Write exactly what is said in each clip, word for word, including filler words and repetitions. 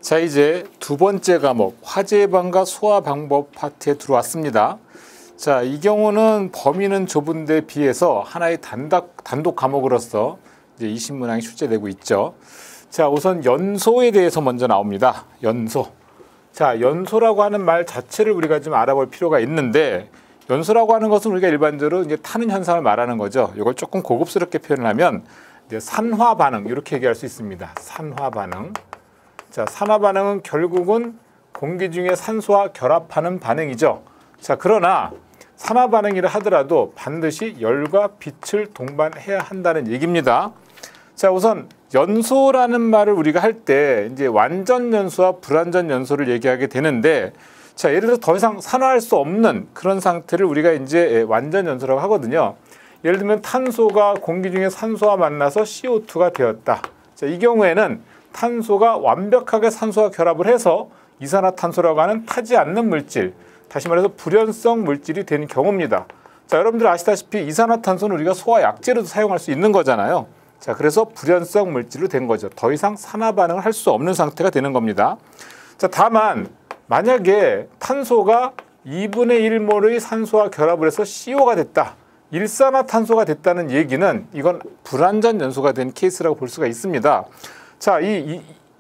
자, 이제 두 번째 과목 화재 예방과 소화 방법 파트에 들어왔습니다. 자, 이 경우는 범위는 좁은데 비해서 하나의 단독, 단독 과목으로서 이제 이십 문항이 출제되고 있죠. 자, 우선 연소에 대해서 먼저 나옵니다. 연소. 자, 연소라고 하는 말 자체를 우리가 좀 알아볼 필요가 있는데, 연소라고 하는 것은 우리가 일반적으로 이제 타는 현상을 말하는 거죠. 이걸 조금 고급스럽게 표현하면 이제 산화 반응 이렇게 얘기할 수 있습니다. 산화 반응. 자, 산화 반응은 결국은 공기 중에 산소와 결합하는 반응이죠. 자, 그러나 산화 반응이라 하더라도 반드시 열과 빛을 동반해야 한다는 얘기입니다. 자, 우선 연소라는 말을 우리가 할 때 이제 완전 연소와 불완전 연소를 얘기하게 되는데, 자, 예를 들어 더 이상 산화할 수 없는 그런 상태를 우리가 이제 완전 연소라고 하거든요. 예를 들면 탄소가 공기 중에 산소와 만나서 씨오투가 되었다. 자, 이 경우에는 탄소가 완벽하게 산소와 결합을 해서 이산화탄소라고 하는 타지 않는 물질, 다시 말해서 불연성 물질이 되는 경우입니다. 자, 여러분들 아시다시피 이산화탄소는 우리가 소화약제로도 사용할 수 있는 거잖아요. 자, 그래서 불연성 물질로 된 거죠. 더 이상 산화 반응을 할 수 없는 상태가 되는 겁니다. 자, 다만 만약에 탄소가 이분의 일 몰의 산소와 결합을 해서 씨오가 됐다. 일산화탄소가 됐다는 얘기는 이건 불완전 연소가 된 케이스라고 볼 수가 있습니다. 자, 이, 이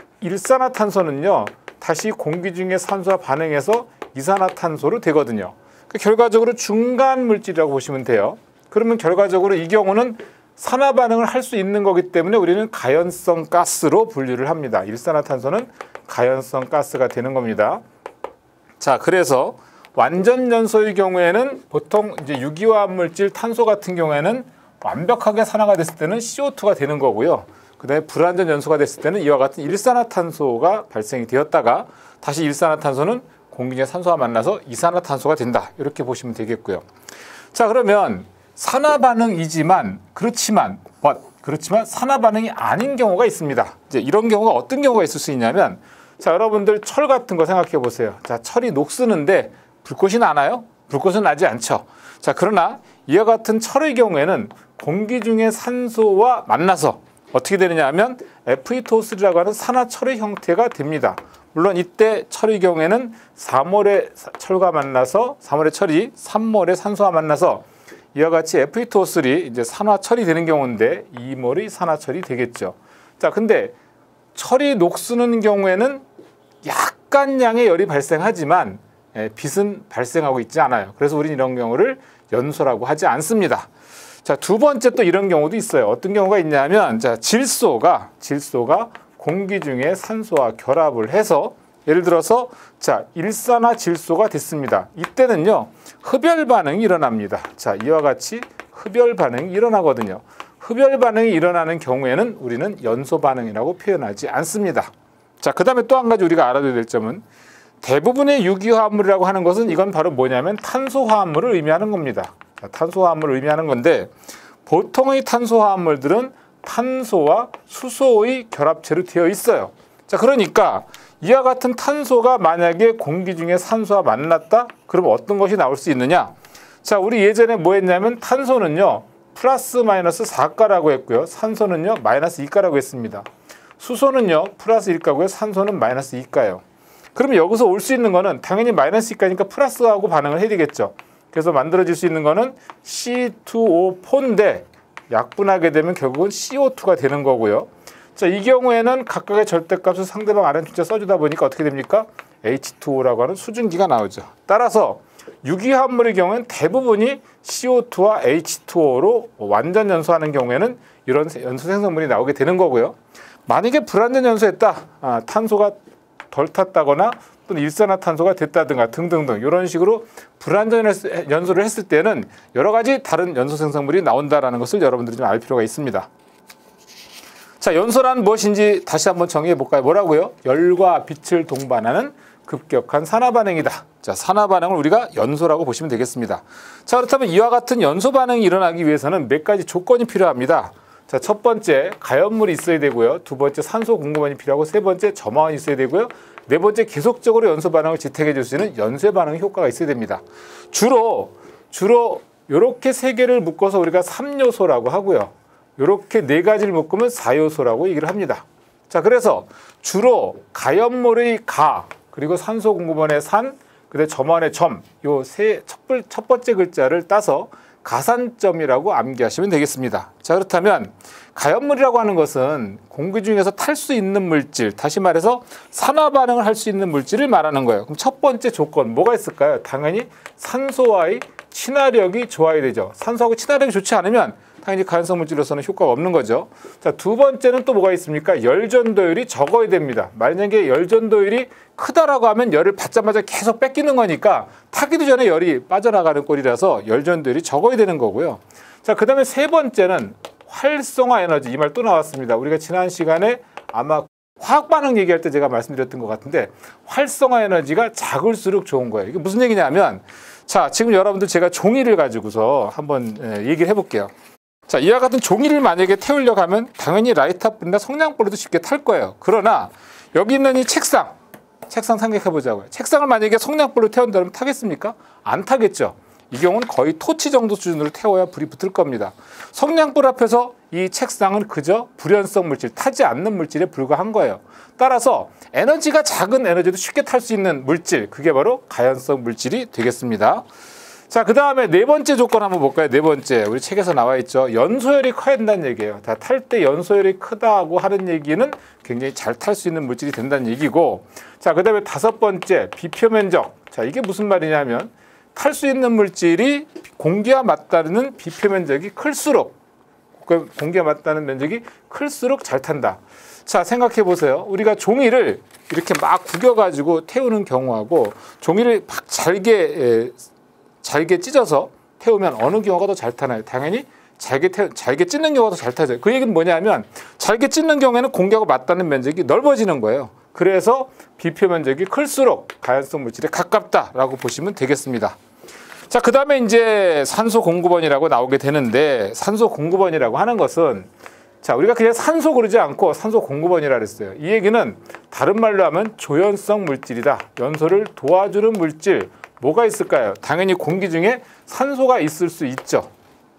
일산화탄소는요, 다시 공기 중에 산소와 반응해서 이산화탄소로 되거든요. 그 결과적으로 중간 물질이라고 보시면 돼요. 그러면 결과적으로 이 경우는 산화 반응을 할 수 있는 거기 때문에 우리는 가연성 가스로 분류를 합니다. 일산화탄소는 가연성 가스가 되는 겁니다. 자, 그래서 완전 연소의 경우에는 보통 이제 유기화합 물질 탄소 같은 경우에는 완벽하게 산화가 됐을 때는 씨오투가 되는 거고요. 그 다음에 불완전 연소가 됐을 때는 이와 같은 일산화탄소가 발생이 되었다가 다시 일산화탄소는 공기 중에 산소와 만나서 이산화탄소가 된다. 이렇게 보시면 되겠고요. 자, 그러면 산화 반응이지만 그렇지만 what? 그렇지만 산화 반응이 아닌 경우가 있습니다. 이제 이런 경우가 어떤 경우가 있을 수 있냐면, 자, 여러분들 철 같은 거 생각해 보세요. 자, 철이 녹쓰는데 불꽃이 나나요? 불꽃은 나지 않죠. 자, 그러나 이와 같은 철의 경우에는 공기 중에 산소와 만나서 어떻게 되느냐 하면 에프 이 오 쓰리라고 하는 산화철의 형태가 됩니다. 물론 이때 철의 경우에는 사 몰의 철과 만나서 사 몰의 철이 삼 몰의 산소와 만나서 이와 같이 에프 이 오 쓰리 이제 산화철이 되는 경우인데 이 몰의 산화철이 되겠죠. 자, 근데 철이 녹쓰는 경우에는 약간 양의 열이 발생하지만 빛은 발생하고 있지 않아요. 그래서 우리는 이런 경우를 연소라고 하지 않습니다. 자, 두 번째 또 이런 경우도 있어요. 어떤 경우가 있냐면, 자, 질소가 질소가 공기 중에 산소와 결합을 해서 예를 들어서 자, 일산화질소가 됐습니다. 이때는요, 흡열 반응이 일어납니다. 자, 이와 같이 흡열 반응이 일어나거든요. 흡열 반응이 일어나는 경우에는 우리는 연소 반응이라고 표현하지 않습니다. 자, 그 다음에 또 한 가지 우리가 알아둬야 될 점은, 대부분의 유기화합물이라고 하는 것은 이건 바로 뭐냐면 탄소화합물을 의미하는 겁니다. 자, 탄소화합물을 의미하는 건데, 보통의 탄소화합물들은 탄소와 수소의 결합체로 되어 있어요. 자, 그러니까 이와 같은 탄소가 만약에 공기 중에 산소와 만났다? 그럼 어떤 것이 나올 수 있느냐? 자, 우리 예전에 뭐 했냐면 탄소는요, 플러스 마이너스 사 가라고 했고요. 산소는요, 마이너스 이 가라고 했습니다. 수소는요, 플러스 일 가고요. 산소는 마이너스 이 가예요. 그러면 여기서 올 수 있는 거는 당연히 마이너스 이 가니까 플러스하고 반응을 해야 되겠죠. 그래서 만들어질 수 있는 거는 씨 투 오 포인데 약분하게 되면 결국은 씨 오 투가 되는 거고요. 자, 이 경우에는 각각의 절대값을 상대방 알엔투에 써주다 보니까 어떻게 됩니까? 에이치 투 오라고 하는 수증기가 나오죠. 따라서 유기화합물의 경우에는 대부분이 씨 오 투와 에이치 투 오로 완전 연소하는 경우에는 이런 연소 생성물이 나오게 되는 거고요. 만약에 불완전 연소했다, 아, 탄소가 덜 탔다거나 또는 일산화탄소가 됐다든가 등등등 이런 식으로 불완전 연소를 했을 때는 여러 가지 다른 연소 생성물이 나온다는 것을 여러분들이 좀 알 필요가 있습니다. 자, 연소란 무엇인지 다시 한번 정의해 볼까요? 뭐라고요? 열과 빛을 동반하는 급격한 산화 반응이다. 자, 산화 반응을 우리가 연소라고 보시면 되겠습니다. 자, 그렇다면 이와 같은 연소 반응이 일어나기 위해서는 몇 가지 조건이 필요합니다. 자, 첫 번째 가연물이 있어야 되고요. 두 번째 산소 공급원이 필요하고, 세 번째 점화원이 있어야 되고요. 네 번째 계속적으로 연소 반응을 지탱해 줄 수 있는 연쇄 반응 효과가 있어야 됩니다. 주로 주로 이렇게 세 개를 묶어서 우리가 삼 요소라고 하고요. 이렇게 네 가지를 묶으면 사 요소라고 얘기를 합니다. 자, 그래서 주로 가연몰의 가, 그리고 산소 공급원의 산, 그다음에 점원의 점, 요 세 첫 번째 글자를 따서 가산점이라고 암기하시면 되겠습니다. 자, 그렇다면 가연물이라고 하는 것은 공기 중에서 탈 수 있는 물질, 다시 말해서 산화 반응을 할 수 있는 물질을 말하는 거예요. 그럼 첫 번째 조건 뭐가 있을까요? 당연히 산소와의 친화력이 좋아야 되죠. 산소하고 친화력이 좋지 않으면 당연히 가연성 물질로서는 효과가 없는 거죠. 자, 두 번째는 또 뭐가 있습니까? 열전도율이 적어야 됩니다. 만약에 열전도율이 크다라고 하면 열을 받자마자 계속 뺏기는 거니까 타기도 전에 열이 빠져나가는 꼴이라서 열전도율이 적어야 되는 거고요. 자, 그 다음에 세 번째는 활성화 에너지, 이 말 또 나왔습니다. 우리가 지난 시간에 아마 화학 반응 얘기할 때 제가 말씀드렸던 것 같은데 활성화 에너지가 작을수록 좋은 거예요. 이게 무슨 얘기냐면, 자, 지금 여러분들 제가 종이를 가지고서 한번 얘기를 해볼게요. 자, 이와 같은 종이를 만약에 태우려고 하면 당연히 라이터불이나 성냥불로도 쉽게 탈 거예요. 그러나 여기 있는 이 책상, 책상 생각해 보자고요. 책상을 만약에 성냥불로 태운다면 타겠습니까? 안 타겠죠. 이 경우는 거의 토치 정도 수준으로 태워야 불이 붙을 겁니다. 성냥불 앞에서 이 책상은 그저 불연성 물질, 타지 않는 물질에 불과한 거예요. 따라서 에너지가 작은 에너지도 쉽게 탈 수 있는 물질, 그게 바로 가연성 물질이 되겠습니다. 자, 그 다음에 네 번째 조건 한번 볼까요? 네 번째, 우리 책에서 나와 있죠. 연소열이 커야 된다는 얘기예요. 다 탈 때 연소열이 크다고 하는 얘기는 굉장히 잘 탈 수 있는 물질이 된다는 얘기고, 자, 그 다음에 다섯 번째, 비표 면적. 자, 이게 무슨 말이냐면 탈 수 있는 물질이 공기와 맞닿는 비표 면적이 클수록, 공기와 맞닿는 면적이 클수록 잘 탄다. 자, 생각해 보세요. 우리가 종이를 이렇게 막 구겨가지고 태우는 경우하고 종이를 막 잘게 에, 잘게 찢어서 태우면 어느 경우가 더 잘 타나요? 당연히 잘게, 태, 잘게 찢는 경우가 더 잘 타죠. 그 얘기는 뭐냐면 잘게 찢는 경우에는 공기하고 맞닿는 면적이 넓어지는 거예요. 그래서 비표 면적이 클수록 가연성 물질에 가깝다라고 보시면 되겠습니다. 자, 그 다음에 이제 산소 공급원이라고 나오게 되는데, 산소 공급원이라고 하는 것은, 자, 우리가 그냥 산소 그러지 않고 산소 공급원이라 그랬어요. 이 얘기는 다른 말로 하면 조연성 물질이다. 연소를 도와주는 물질. 뭐가 있을까요? 당연히 공기 중에 산소가 있을 수 있죠.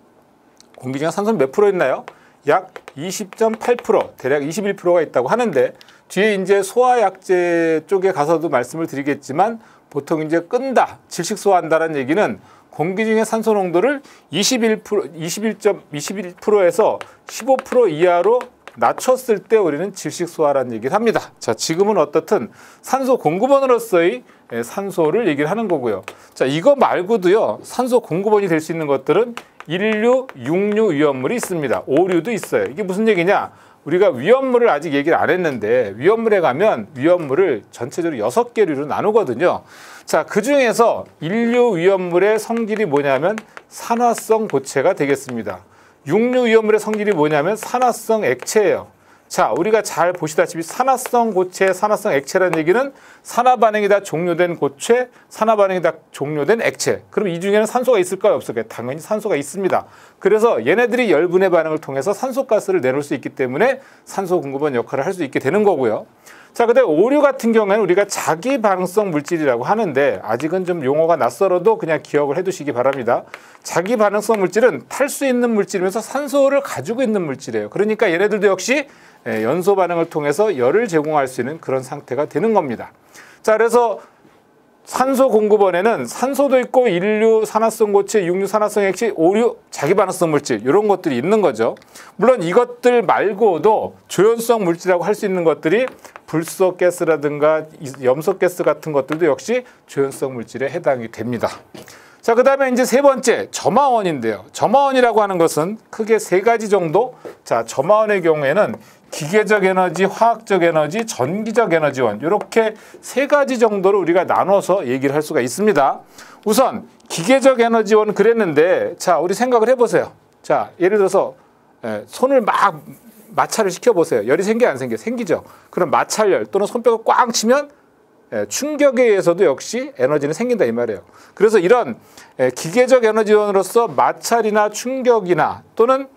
공기 중에 산소는 몇 프로 있나요? 약 이십 점 팔 퍼센트, 대략 이십일 퍼센트가 있다고 하는데, 뒤에 이제 소화약제 쪽에 가서도 말씀을 드리겠지만, 보통 이제 끈다, 질식 소화한다는 얘기는 공기 중에 산소 농도를 이십일 퍼센트, 이십일 점 이십일 퍼센트에서 십오 퍼센트 이하로 낮췄을 때 우리는 질식 소화라는 얘기를 합니다. 자, 지금은 어떻든 산소 공급원으로서의 산소를 얘기를 하는 거고요. 자, 이거 말고도요, 산소 공급원이 될 수 있는 것들은 일류, 육류 위험물이 있습니다. 오류도 있어요. 이게 무슨 얘기냐? 우리가 위험물을 아직 얘기를 안 했는데, 위험물에 가면 위험물을 전체적으로 여섯 개류로 나누거든요. 자, 그 중에서 일류 위험물의 성질이 뭐냐면 산화성 고체가 되겠습니다. 육류 위험물의 성질이 뭐냐면 산화성 액체예요. 자, 우리가 잘 보시다시피 산화성 고체, 산화성 액체라는 얘기는 산화 반응이 다 종료된 고체, 산화 반응이 다 종료된 액체. 그럼 이 중에는 산소가 있을까요, 없을까요? 당연히 산소가 있습니다. 그래서 얘네들이 열분해 반응을 통해서 산소가스를 내놓을 수 있기 때문에 산소 공급원 역할을 할 수 있게 되는 거고요. 자, 그다음에 오류 같은 경우에는 우리가 자기 반응성 물질이라고 하는데, 아직은 좀 용어가 낯설어도 그냥 기억을 해두시기 바랍니다. 자기 반응성 물질은 탈 수 있는 물질이면서 산소를 가지고 있는 물질이에요. 그러니까 얘네들도 역시 연소 반응을 통해서 열을 제공할 수 있는 그런 상태가 되는 겁니다. 자, 그래서 산소 공급원에는 산소도 있고 일류 산화성 고체, 육류 산화성 액체, 오류 자기 반응성 물질, 이런 것들이 있는 거죠. 물론 이것들 말고도 조연성 물질이라고 할 수 있는 것들이 불소 가스라든가 염소 가스 같은 것들도 역시 조연성 물질에 해당이 됩니다. 자, 그 다음에 이제 세 번째, 점화원인데요. 점화원이라고 하는 것은 크게 세 가지 정도. 자, 점화원의 경우에는 기계적 에너지, 화학적 에너지, 전기적 에너지원, 이렇게 세 가지 정도로 우리가 나눠서 얘기를 할 수가 있습니다. 우선 기계적 에너지원 그랬는데, 자, 우리 생각을 해보세요. 자, 예를 들어서 에, 손을 막 마찰을 시켜보세요. 열이 생겨 안 생겨? 생기죠. 그럼 마찰열 또는 손뼉을 꽉 치면 에, 충격에 의해서도 역시 에너지는 생긴다 이 말이에요. 그래서 이런 에, 기계적 에너지원으로서 마찰이나 충격이나 또는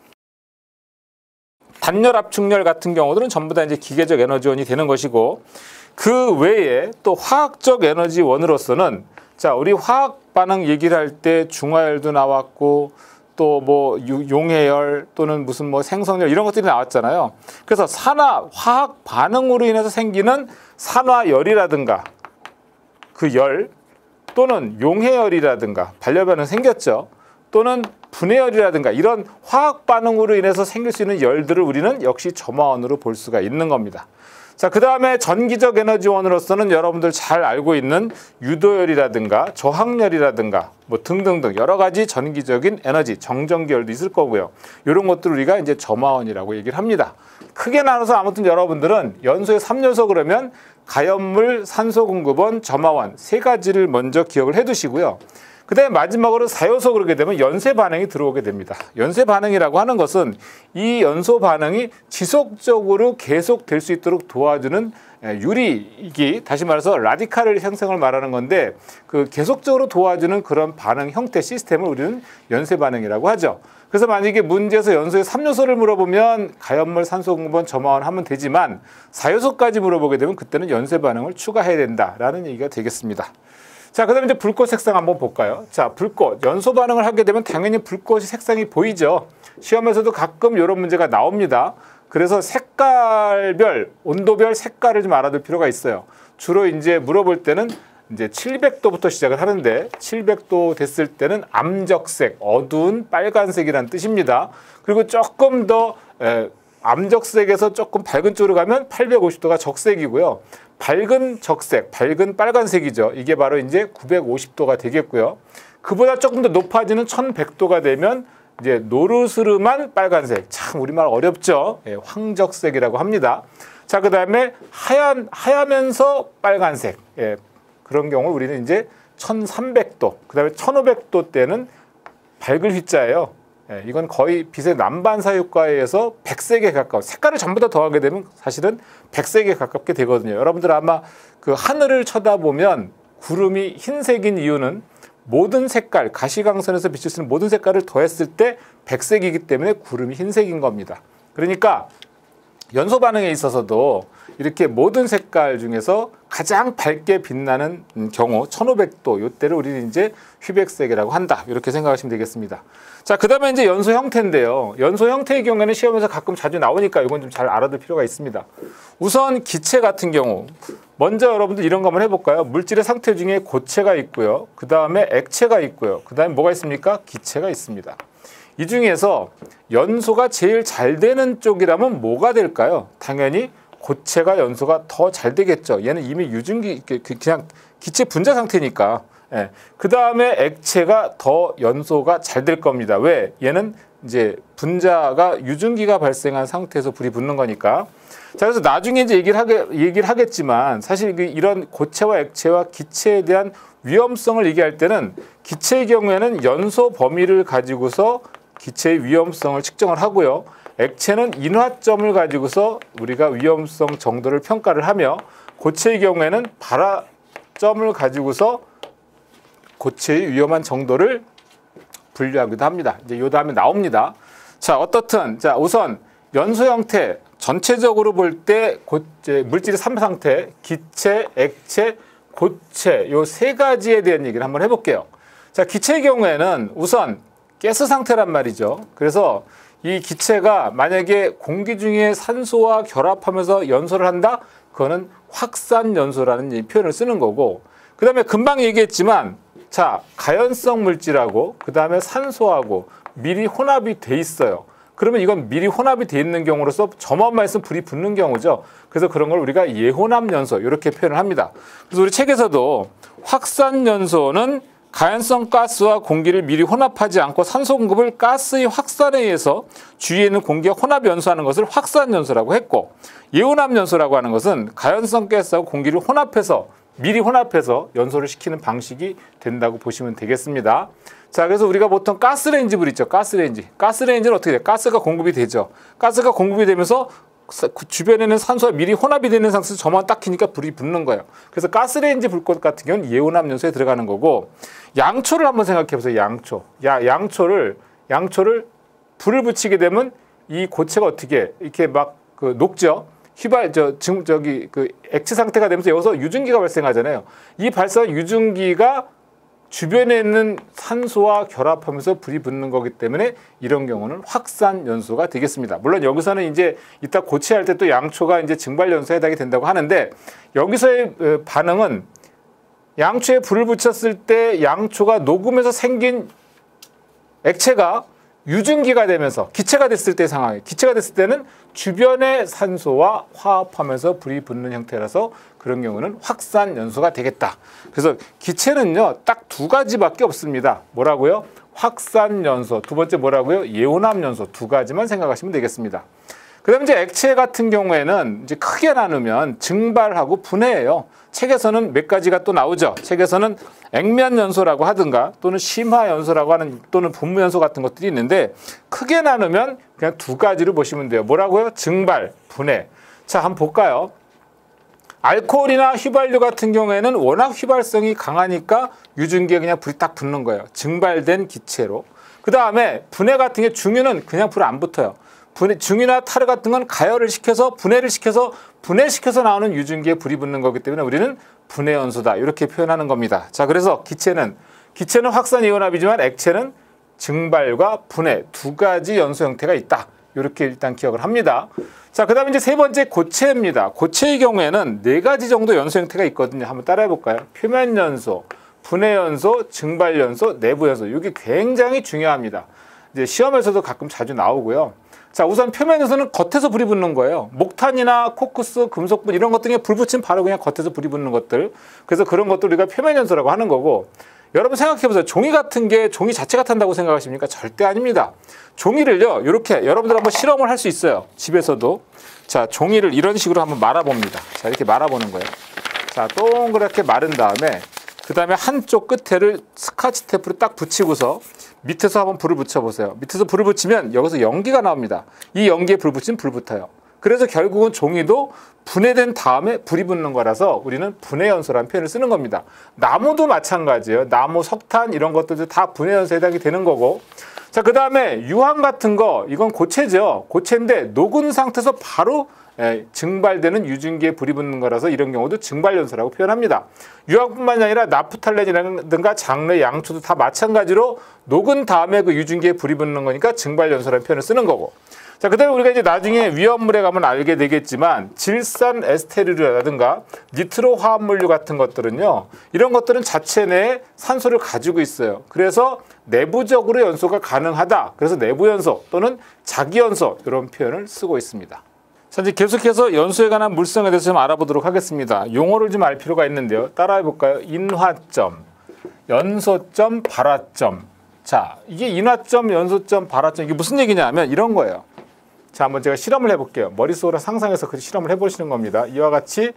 단열 압축열 같은 경우들은 전부 다 이제 기계적 에너지원이 되는 것이고, 그 외에 또 화학적 에너지원으로서는, 자, 우리 화학 반응 얘기를 할 때 중화열도 나왔고 또 뭐 용해열 또는 무슨 뭐 생성열 이런 것들이 나왔잖아요. 그래서 산화 화학 반응으로 인해서 생기는 산화열이라든가 그 열 또는 용해열이라든가 반려변은 생겼죠. 또는 분해열이라든가 이런 화학 반응으로 인해서 생길 수 있는 열들을 우리는 역시 점화원으로 볼 수가 있는 겁니다. 자, 그 다음에 전기적 에너지원으로서는 여러분들 잘 알고 있는 유도열이라든가 저항열이라든가 뭐 등등등 여러 가지 전기적인 에너지, 정전기열도 있을 거고요. 이런 것들 우리가 이제 점화원이라고 얘기를 합니다. 크게 나눠서 아무튼 여러분들은 연소의 삼 요소 그러면 가연물, 산소공급원, 점화원 세 가지를 먼저 기억을 해두시고요. 그 다음에 마지막으로 사 요소 그러게 되면 연쇄 반응이 들어오게 됩니다. 연쇄 반응이라고 하는 것은 이 연소 반응이 지속적으로 계속될 수 있도록 도와주는 유리기, 다시 말해서 라디칼 형성을 말하는 건데 그 계속적으로 도와주는 그런 반응 형태 시스템을 우리는 연쇄 반응이라고 하죠. 그래서 만약에 문제에서 연소의 삼 요소를 물어보면 가연물, 산소공급원, 점화원 하면 되지만 사 요소까지 물어보게 되면 그때는 연쇄 반응을 추가해야 된다라는 얘기가 되겠습니다. 자, 그 다음에 이제 불꽃 색상 한번 볼까요? 자, 불꽃. 연소 반응을 하게 되면 당연히 불꽃이 색상이 보이죠. 시험에서도 가끔 이런 문제가 나옵니다. 그래서 색깔별, 온도별 색깔을 좀 알아둘 필요가 있어요. 주로 이제 물어볼 때는 이제 칠백 도부터 시작을 하는데 칠백 도 됐을 때는 암적색, 어두운 빨간색이란 뜻입니다. 그리고 조금 더 에, 암적색에서 조금 밝은 쪽으로 가면 팔백오십 도가 적색이고요. 밝은 적색, 밝은 빨간색이죠. 이게 바로 이제 구백오십 도가 되겠고요. 그보다 조금 더 높아지는 천백 도가 되면 이제 노르스름한 빨간색. 참 우리말 어렵죠. 예, 황적색이라고 합니다. 자, 그 다음에 하얀 하야면서 빨간색. 예, 그런 경우 우리는 이제 천삼백 도, 그 다음에 천오백 도 때는 밝을 휘자예요. 예, 이건 거의 빛의 난반사 효과에 의해서 백색에 가까워. 색깔을 전부 다 더하게 되면 사실은 백색에 가깝게 되거든요. 여러분들 아마 그 하늘을 쳐다보면 구름이 흰색인 이유는 모든 색깔, 가시광선에서 비칠 수 있는 모든 색깔을 더했을 때 백색이기 때문에 구름이 흰색인 겁니다. 그러니까 연소 반응에 있어서도 이렇게 모든 색깔 중에서 가장 밝게 빛나는 경우 천오백 도 이때를 우리는 이제 휘백색이라고 한다. 이렇게 생각하시면 되겠습니다. 자, 그 다음에 이제 연소 형태인데요. 연소 형태의 경우에는 시험에서 가끔 자주 나오니까 이건 좀 잘 알아둘 필요가 있습니다. 우선 기체 같은 경우 먼저 여러분들 이런 거 한번 해볼까요? 물질의 상태 중에 고체가 있고요. 그 다음에 액체가 있고요. 그 다음에 뭐가 있습니까? 기체가 있습니다. 이 중에서 연소가 제일 잘 되는 쪽이라면 뭐가 될까요? 당연히 고체가 연소가 더 잘 되겠죠. 얘는 이미 유증기, 그냥 기체 분자 상태니까. 예. 그 다음에 액체가 더 연소가 잘 될 겁니다. 왜? 얘는 이제 분자가 유증기가 발생한 상태에서 불이 붙는 거니까. 자, 그래서 나중에 이제 얘기를 하게, 얘기를 하겠지만 사실 이런 고체와 액체와 기체에 대한 위험성을 얘기할 때는 기체의 경우에는 연소 범위를 가지고서 기체의 위험성을 측정을 하고요. 액체는 인화점을 가지고서 우리가 위험성 정도를 평가를 하며 고체의 경우에는 발화점을 가지고서 고체의 위험한 정도를 분류하기도 합니다. 이제 요 다음에 나옵니다. 자, 어떻든 자 우선 연소 형태 전체적으로 볼 때 물질의 삼 상태, 기체, 액체, 고체 요 세 가지에 대한 얘기를 한번 해볼게요. 자, 기체의 경우에는 우선 가스 상태란 말이죠. 그래서 이 기체가 만약에 공기 중에 산소와 결합하면서 연소를 한다? 그거는 확산연소라는 표현을 쓰는 거고, 그 다음에 금방 얘기했지만 자, 가연성 물질하고 그 다음에 산소하고 미리 혼합이 돼 있어요. 그러면 이건 미리 혼합이 돼 있는 경우로서 점화원만 있으면 불이 붙는 경우죠. 그래서 그런 걸 우리가 예혼합연소 이렇게 표현을 합니다. 그래서 우리 책에서도 확산연소는 가연성 가스와 공기를 미리 혼합하지 않고 산소 공급을 가스의 확산에 의해서 주위에 있는 공기가 혼합 연소하는 것을 확산연소라고 했고, 예혼합연소라고 하는 것은 가연성 가스하고 공기를 혼합해서 미리 혼합해서 연소를 시키는 방식이 된다고 보시면 되겠습니다. 자, 그래서 우리가 보통 가스레인지 불 있죠. 가스레인지. 가스레인지는 어떻게 돼요? 가스가 공급이 되죠. 가스가 공급이 되면서 주변에는 산소와 미리 혼합이 되는 상태에서 점화 딱 키니까 불이 붙는 거예요. 그래서 가스레인지 불꽃 같은 경우는 예혼합연소에 들어가는 거고, 양초를 한번 생각해 보세요. 양초. 야, 양초를 양초를 불을 붙이게 되면 이 고체가 어떻게 이렇게 막 그 녹죠. 휘발 저 지금 저기 그 액체 상태가 되면서 여기서 유증기가 발생하잖아요. 이 발생한 유증기가 주변에 있는 산소와 결합하면서 불이 붙는 거기 때문에 이런 경우는 확산 연소가 되겠습니다. 물론 여기서는 이제 이따 고체할 때 또 양초가 이제 증발 연소에 해당이 된다고 하는데, 여기서의 반응은 양초에 불을 붙였을 때 양초가 녹으면서 생긴 액체가 유증기가 되면서 기체가 됐을 때 상황이, 기체가 됐을 때는 주변의 산소와 화합하면서 불이 붙는 형태라서 그런 경우는 확산 연소가 되겠다. 그래서 기체는요, 딱 두 가지밖에 없습니다. 뭐라고요? 확산 연소. 두 번째 뭐라고요? 예온합 연소. 두 가지만 생각하시면 되겠습니다. 그 다음에 이제 액체 같은 경우에는 이제 크게 나누면 증발하고 분해예요. 책에서는 몇 가지가 또 나오죠. 책에서는 액면 연소라고 하든가 또는 심화 연소라고 하는 또는 분무 연소 같은 것들이 있는데, 크게 나누면 그냥 두 가지로 보시면 돼요. 뭐라고요? 증발, 분해. 자, 한번 볼까요? 알코올이나 휘발유 같은 경우에는 워낙 휘발성이 강하니까 유증기에 그냥 불이 딱 붙는 거예요. 증발된 기체로. 그 다음에 분해 같은 게, 중유는 그냥 불 안 붙어요. 분해, 중유나 타르 같은 건 가열을 시켜서 분해를 시켜서 분해시켜서 나오는 유증기에 불이 붙는 거기 때문에 우리는 분해 연소다, 이렇게 표현하는 겁니다. 자, 그래서 기체는 기체는 확산 이온합이지만 액체는 증발과 분해 두 가지 연소 형태가 있다, 이렇게 일단 기억을 합니다. 자, 그 다음에 이제 세 번째 고체입니다. 고체의 경우에는 네 가지 정도 연소 형태가 있거든요. 한번 따라해 볼까요? 표면 연소, 분해 연소, 증발 연소, 내부 연소. 이게 굉장히 중요합니다. 이제 시험에서도 가끔 자주 나오고요. 자, 우선 표면 연소는 겉에서 불이 붙는 거예요. 목탄이나 코크스, 금속분 이런 것 등에 불 붙이면 바로 그냥 겉에서 불이 붙는 것들. 그래서 그런 것들 우리가 표면 연소라고 하는 거고, 여러분 생각해 보세요. 종이 같은 게 종이 자체가 탄다고 생각하십니까? 절대 아닙니다. 종이를요, 이렇게 여러분들 한번 실험을 할 수 있어요. 집에서도. 자, 종이를 이런 식으로 한번 말아봅니다. 자, 이렇게 말아보는 거예요. 자, 동그랗게 마른 다음에 그 다음에 한쪽 끝에를 스카치 테이프로 딱 붙이고서 밑에서 한번 불을 붙여보세요. 밑에서 불을 붙이면 여기서 연기가 나옵니다. 이 연기에 불 붙이면 불 붙어요. 그래서 결국은 종이도 분해된 다음에 불이 붙는 거라서 우리는 분해 연소라는 표현을 쓰는 겁니다. 나무도 마찬가지예요. 나무, 석탄 이런 것들도 다 분해 연소에 해당이 되는 거고. 자, 그 다음에 유황 같은 거, 이건 고체죠. 고체인데 녹은 상태에서 바로 예, 증발되는 유증기에 불이 붙는 거라서 이런 경우도 증발 연소라고 표현합니다. 유황뿐만이 아니라 나프탈렌이라든가 장르, 양초도 다 마찬가지로 녹은 다음에 그 유증기에 불이 붙는 거니까 증발 연소라는 표현을 쓰는 거고. 자, 그 다음에 우리가 이제 나중에 위험물에 가면 알게 되겠지만 질산 에스테르라든가 니트로 화합물류 같은 것들은요, 이런 것들은 자체 내에 산소를 가지고 있어요. 그래서 내부적으로 연소가 가능하다. 그래서 내부 연소 또는 자기 연소, 이런 표현을 쓰고 있습니다. 자, 이제 계속해서 연소에 관한 물성에 대해서 좀 알아보도록 하겠습니다. 용어를 좀 알 필요가 있는데요. 따라해 볼까요? 인화점, 연소점, 발화점. 자, 이게 인화점, 연소점, 발화점, 이게 무슨 얘기냐면 이런 거예요. 자, 한번 제가 실험을 해볼게요. 머릿속으로 상상해서 그 실험을 해보시는 겁니다. 이와 같이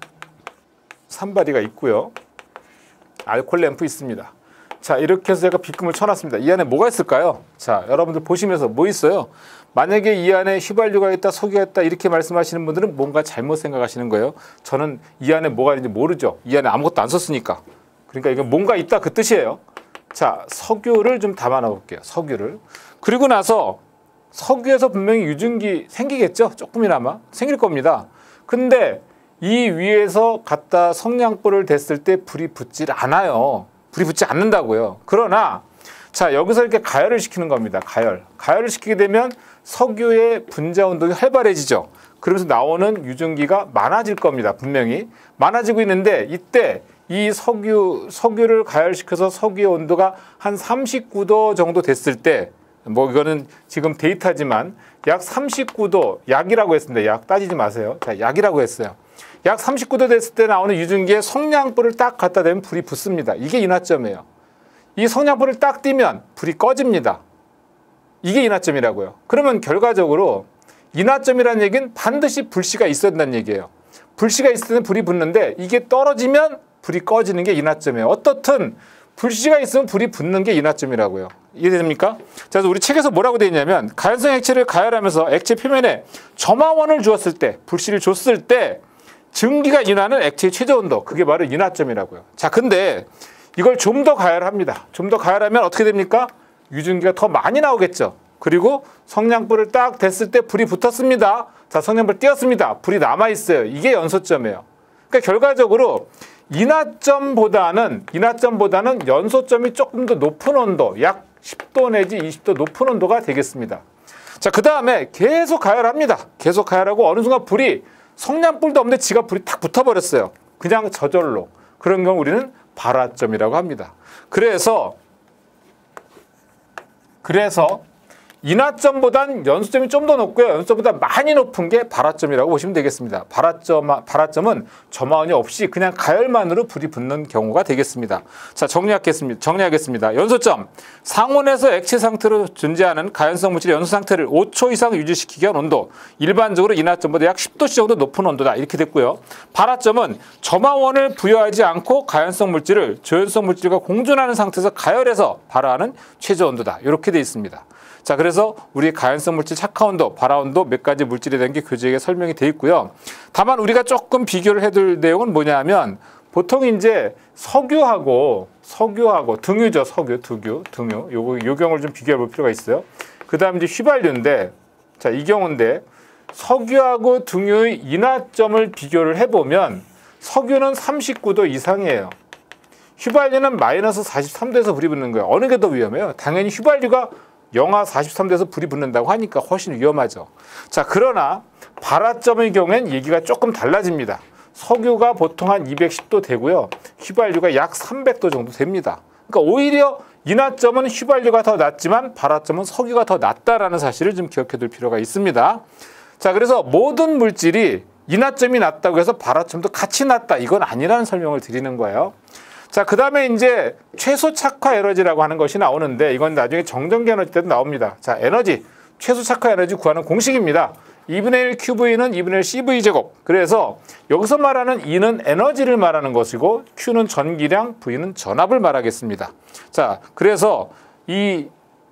산바리가 있고요. 알코올 램프 있습니다. 자, 이렇게 해서 제가 비금을 쳐놨습니다. 이 안에 뭐가 있을까요? 자, 여러분들 보시면서 뭐 있어요? 만약에 이 안에 휘발유가 있다, 석유가 있다 이렇게 말씀하시는 분들은 뭔가 잘못 생각하시는 거예요. 저는 이 안에 뭐가 있는지 모르죠. 이 안에 아무것도 안 썼으니까. 그러니까 이거 뭔가 있다 그 뜻이에요. 자, 석유를 좀 담아 놓을게요. 석유를. 그리고 나서 석유에서 분명히 유증기 생기겠죠? 조금이나마 생길 겁니다. 근데 이 위에서 갖다 성냥불을 댔을 때 불이 붙질 않아요. 불이 붙지 않는다고요. 그러나 자, 여기서 이렇게 가열을 시키는 겁니다. 가열. 가열을 시키게 되면 석유의 분자 운동이 활발해지죠. 그러면서 나오는 유증기가 많아질 겁니다. 분명히 많아지고 있는데, 이때 이 석유 석유를 가열시켜서 석유의 온도가 한 삼십구 도 정도 됐을 때, 뭐 이거는 지금 데이터지만 약 삼십구 도, 약이라고 했습니다. 약 따지지 마세요. 자, 약이라고 했어요. 약 삼십구 도 됐을 때 나오는 유증기에 성냥불을 딱 갖다 대면 불이 붙습니다. 이게 인화점이에요. 이 성냥불을 딱 띄면 불이 꺼집니다. 이게 인화점이라고요. 그러면 결과적으로 인화점이라는 얘기는 반드시 불씨가 있어야 된다는 얘기예요. 불씨가 있을 때는 불이 붙는데 이게 떨어지면 불이 꺼지는 게 인화점이에요. 어떻든 불씨가 있으면 불이 붙는 게 인화점이라고요. 이해됩니까? 자, 그래서 우리 책에서 뭐라고 되어 있냐면, 가연성 액체를 가열하면서 액체 표면에 점화원을 주었을 때, 불씨를 줬을 때 증기가 인하는 액체의 최저 온도, 그게 바로 인화점이라고요. 자, 근데 이걸 좀 더 가열합니다. 좀 더 가열하면 어떻게 됩니까? 유증기가 더 많이 나오겠죠. 그리고 성냥불을 딱 댔을 때 불이 붙었습니다. 자, 성냥불 띄었습니다. 불이 남아있어요. 이게 연소점이에요. 그러니까 결과적으로 인하점보다는 인하점보다는 연소점이 조금 더 높은 온도, 약 십 도 내지 이십 도 높은 온도가 되겠습니다. 자, 그 다음에 계속 가열합니다. 계속 가열하고 어느 순간 불이 성냥불도 없는데 지가 불이 탁 붙어버렸어요. 그냥 저절로. 그런 경우 우리는 발화점이라고 합니다. 그래서 그래서 인하점보단 연소점이 좀 더 높고요. 연소점보다 많이 높은 게 발화점이라고 보시면 되겠습니다. 발화점, 발화점은 점화원이 없이 그냥 가열만으로 불이 붙는 경우가 되겠습니다. 자, 정리하겠습니다. 정리하겠습니다. 연소점, 상온에서 액체 상태로 존재하는 가연성 물질의 연소 상태를 오 초 이상 유지시키기 위한 온도, 일반적으로 인하점보다 약 십 도씨 정도 높은 온도다. 이렇게 됐고요. 발화점은 점화원을 부여하지 않고 가연성 물질을 저연성 물질과 공존하는 상태에서 가열해서 발화하는 최저 온도다. 이렇게 돼 있습니다. 자, 그래서 우리 가연성 물질 착화 온도, 발화 온도 몇 가지 물질에 대한 게 교재에 설명이 되어 있고요. 다만 우리가 조금 비교를 해둘 내용은 뭐냐면 보통 이제 석유하고 석유하고 등유죠. 석유, 두유, 등유. 요거 요 경우를 좀 비교해 볼 필요가 있어요. 그다음 이제 휘발유인데, 자, 이 경우인데 석유하고 등유의 인하점을 비교를 해 보면 석유는 삼십구 도 이상이에요. 휘발유는 마이너스 사십삼 도에서 불이 붙는 거예요. 어느 게 더 위험해요? 당연히 휘발유가 영하 사십삼 도에서 불이 붙는다고 하니까 훨씬 위험하죠. 자, 그러나 발화점의 경우엔 얘기가 조금 달라집니다. 석유가 보통 한 이백십 도 되고요. 휘발유가 약 삼백 도 정도 됩니다. 그러니까 오히려 인하점은 휘발유가 더 낮지만 발화점은 석유가 더 낮다라는 사실을 좀 기억해 둘 필요가 있습니다. 자, 그래서 모든 물질이 인하점이 낮다고 해서 발화점도 같이 낮다, 이건 아니라는 설명을 드리는 거예요. 자, 그 다음에 이제 최소 착화 에너지라고 하는 것이 나오는데 이건 나중에 정전기 에너지 때도 나옵니다. 자, 에너지, 최소 착화 에너지 구하는 공식입니다. 이분의 일 큐브이는 이분의 일 씨브이 제곱. 그래서 여기서 말하는 E는 에너지를 말하는 것이고 Q는 전기량, V는 전압을 말하겠습니다. 자, 그래서 이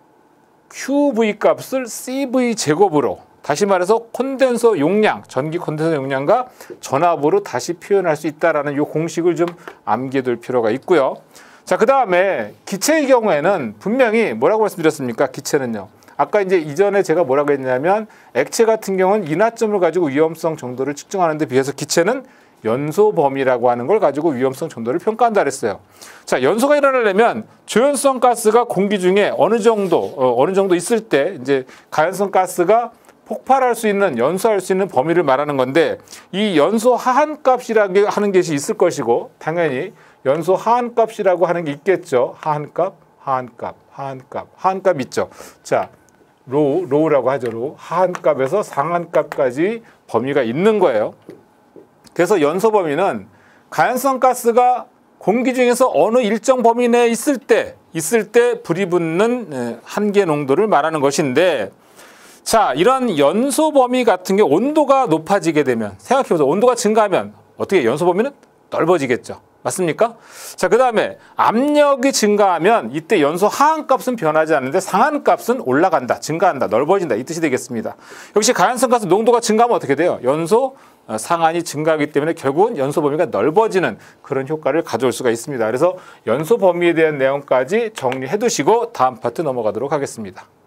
큐브이 값을 씨브이 제곱으로, 다시 말해서 콘덴서 용량, 전기 콘덴서 용량과 전압으로 다시 표현할 수 있다는 이 공식을 좀 암기해둘 필요가 있고요. 자, 그 다음에 기체의 경우에는 분명히 뭐라고 말씀드렸습니까? 기체는요. 아까 이제 이전에 제가 뭐라고 했냐면 액체 같은 경우는 인하점을 가지고 위험성 정도를 측정하는 데 비해서 기체는 연소 범위라고 하는 걸 가지고 위험성 정도를 평가한다 그랬어요. 자, 연소가 일어나려면 조연성 가스가 공기 중에 어느 정도 어, 어느 정도 있을 때 이제 가연성 가스가 폭발할 수 있는, 연소할 수 있는 범위를 말하는 건데 이 연소 하한값이라고 하는 것이 있을 것이고 당연히 연소 하한값이라고 하는 게 있겠죠. 하한값, 하한값, 하한값, 하한값 있죠. 자, 로우, 로우라고 하죠. 로우. 하한값에서 상한값까지 범위가 있는 거예요. 그래서 연소 범위는 가연성 가스가 공기 중에서 어느 일정 범위 내에 있을 때, 있을 때 불이 붙는 한계 농도를 말하는 것인데, 자, 이런 연소 범위 같은 게 온도가 높아지게 되면, 생각해보세요. 온도가 증가하면 어떻게 연소 범위는 넓어지겠죠. 맞습니까? 자, 그 다음에 압력이 증가하면 이때 연소 하한값은 변하지 않는데 상한값은 올라간다, 증가한다, 넓어진다, 이 뜻이 되겠습니다. 역시 가연성 가스 농도가 증가하면 어떻게 돼요? 연소 상한이 증가하기 때문에 결국은 연소 범위가 넓어지는 그런 효과를 가져올 수가 있습니다. 그래서 연소 범위에 대한 내용까지 정리해 두시고 다음 파트 넘어가도록 하겠습니다.